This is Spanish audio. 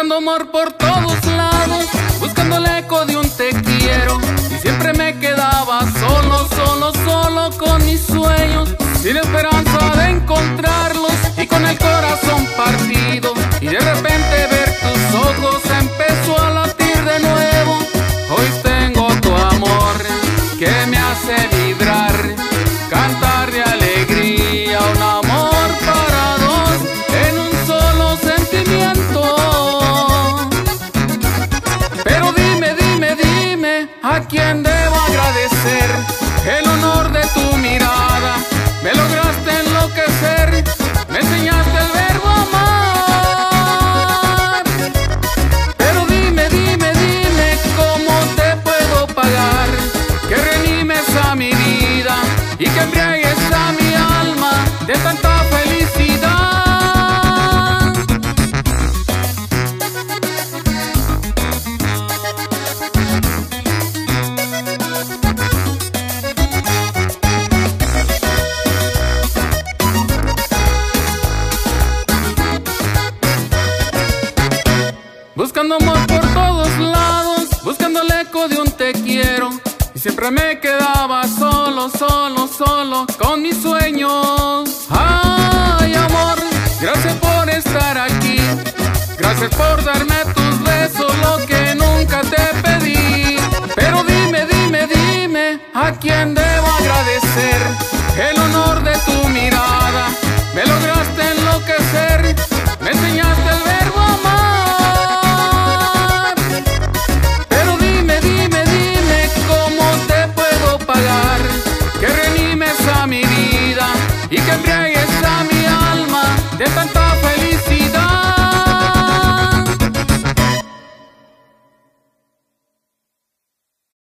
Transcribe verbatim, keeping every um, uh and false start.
buscando amor por todos lados, buscando el eco de un te quiero, y siempre me quedaba solo, solo, solo con mis sueños, sin esperanza de encontrarlos y con el corazón partido. Y de repente ver tus ojos empezó a latir de nuevo. Hoy tengo tu amor que me hace vibrar, cantar de alegría, un amor para dos en un solo sentimiento. Pero dime, dime, dime, ¿a quién debo agradecer el honor de tu mirada? Me lograste enloquecer, me enseñaste el verbo amar. Pero dime, dime, dime, ¿cómo te puedo pagar? Que reanimes a mi vida y que embriagues a mi alma de tanta felicidad. Buscando amor por todos lados, buscando el eco de un te quiero, y siempre me quedaba solo, solo, solo con mis sueños. Ay, amor, gracias por estar aquí, gracias por darme tus besos, lo que nunca te pedí. Pero dime, dime, dime, ¿a quién de